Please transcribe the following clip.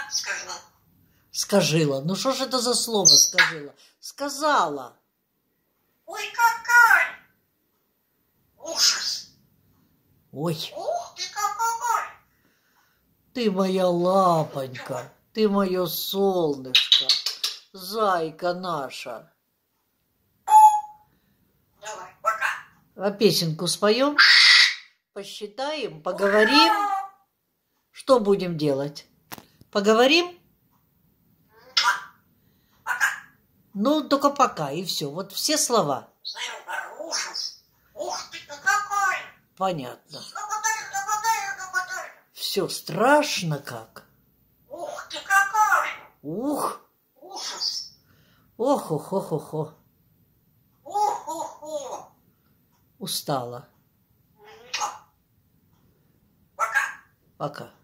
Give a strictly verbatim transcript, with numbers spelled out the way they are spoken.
скажу. Скажила. Ну что ж это за слово скажила? Сказала. Ой, какой! Ужас! Ой, Ух ты, какой! ты моя лапонька, ты мое солнышко, зайка наша. Давай, пока. А песенку споем? Посчитаем, поговорим. Что будем делать? Поговорим? Пока. Ну, только пока, и все. Вот все слова. Знаю, ужас. Ух ты, какой! Понятно. Какой, какой, какой! Все страшно как. Ух ты, какой! Ух, Ужас! ох, ох, ох, ох, ох. Ух, ух, ух! Устала. Пока. Пока.